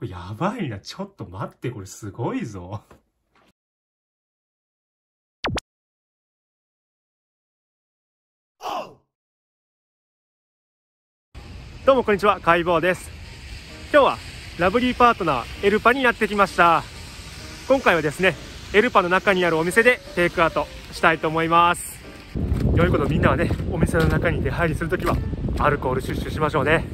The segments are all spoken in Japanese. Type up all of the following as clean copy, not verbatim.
やばいな。ちょっと待って、これすごいぞ。どうもこんにちは、解剖です。今日はラブリーパートナーエルパにやってきました。今回はですね、エルパの中にあるお店でテイクアウトしたいと思います。良いこと、みんなはね、お店の中に出入りするときはアルコール摂取しましょうね。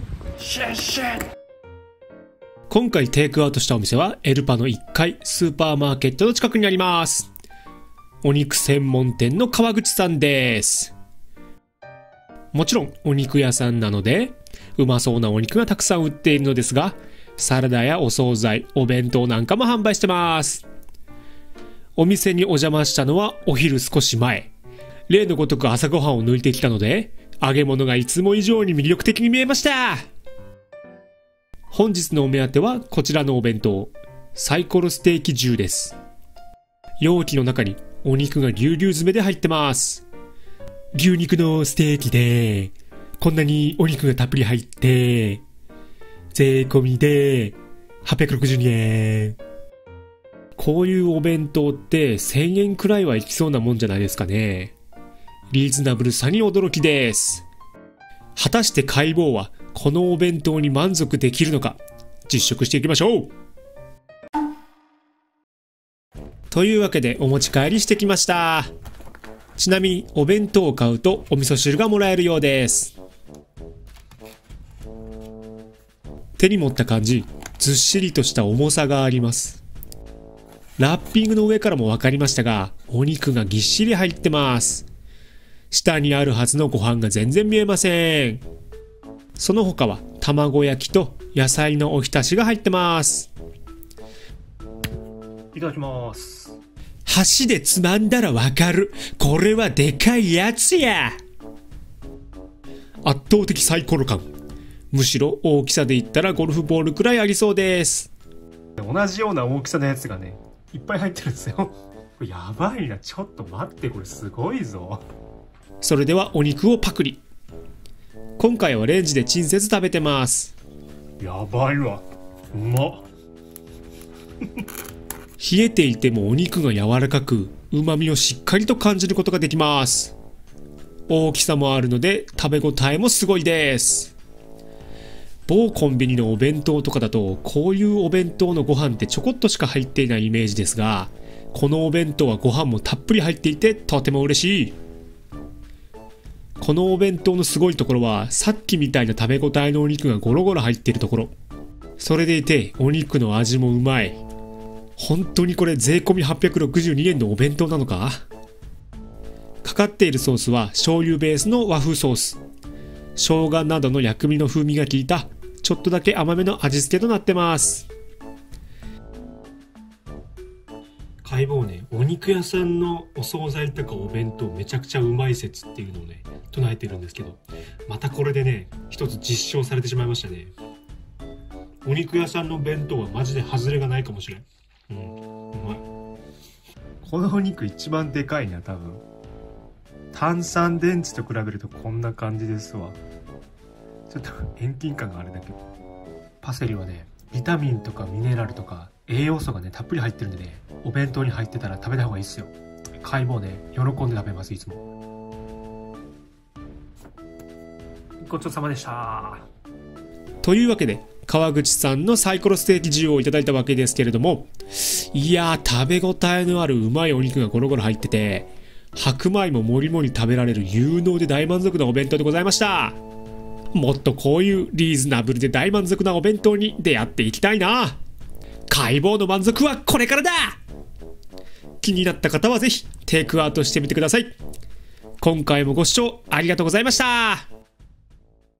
今回テイクアウトしたお店はエルパの1階スーパーマーケットの近くにあります。お肉専門店の川口さんです。もちろんお肉屋さんなのでうまそうなお肉がたくさん売っているのですが、サラダやお惣菜、お弁当なんかも販売してます。お店にお邪魔したのはお昼少し前。例のごとく朝ごはんを抜いてきたので、揚げ物がいつも以上に魅力的に見えました。本日のお目当てはこちらのお弁当、サイコロステーキ重です。容器の中にお肉がぎゅうぎゅう詰めで入ってます。牛肉のステーキでこんなにお肉がたっぷり入って税込みで862円。こういうお弁当って1000円くらいはいきそうなもんじゃないですかね。リーズナブルさに驚きです。果たして解剖はこのお弁当に満足できるのか、実食していきましょう。というわけでお持ち帰りしてきました。ちなみにお弁当を買うとお味噌汁がもらえるようです。手に持った感じ、ずっしりとした重さがあります。ラッピングの上からも分かりましたが、お肉がぎっしり入ってます。下にあるはずのご飯が全然見えません。その他は卵焼きと野菜のおひたしが入ってます。いただきます。箸でつまんだらわかる。これはでかいやつや。圧倒的サイコロ感。むしろ大きさで言ったらゴルフボールくらいありそうです。同じような大きさのやつがね、いっぱい入ってるんですよ。やばいな。ちょっと待って、これすごいぞ。それではお肉をパクリ。今回はレンジでチンせず食べてます。やばいわ。うまっ。冷えていてもお肉が柔らかく、旨味をしっかりと感じることができます。大きさもあるので食べ応えもすごいです。某コンビニのお弁当とかだと、こういうお弁当のご飯ってちょこっとしか入っていないイメージですが、このお弁当はご飯もたっぷり入っていてとても嬉しい。このお弁当のすごいところは、さっきみたいな食べ応えのお肉がゴロゴロ入っているところ。それでいてお肉の味もうまい。本当にこれ税込み862円のお弁当なのか？かかっているソースは醤油ベースの和風ソース。生姜などの薬味の風味が効いたちょっとだけ甘めの味付けとなってます。解剖ね、お肉屋さんのお惣菜とかお弁当めちゃくちゃうまい説っていうのをね唱えてるんですけど、またこれでね一つ実証されてしまいましたね。お肉屋さんの弁当はマジで外れがないかもしれん。うまい。このお肉一番でかいな。多分炭酸電池と比べるとこんな感じですわ。ちょっと遠近感があれだけど、パセリはねビタミンとかミネラルとか栄養素がねたっぷり入ってるんでね、お弁当に入ってたら食べた方がいいっすよ。解剖ね喜んで食べます。いつもごちそうさまでした。というわけで川口さんのサイコロステーキ重をいただいたわけですけれども、いやー食べ応えのあるうまいお肉がゴロゴロ入ってて、白米ももりもり食べられる有能で大満足なお弁当でございました。もっとこういうリーズナブルで大満足なお弁当に出会っていきたいな。解剖の満足はこれからだ。気になった方はぜひテイクアウトしてみてください。今回もご視聴ありがとうございました。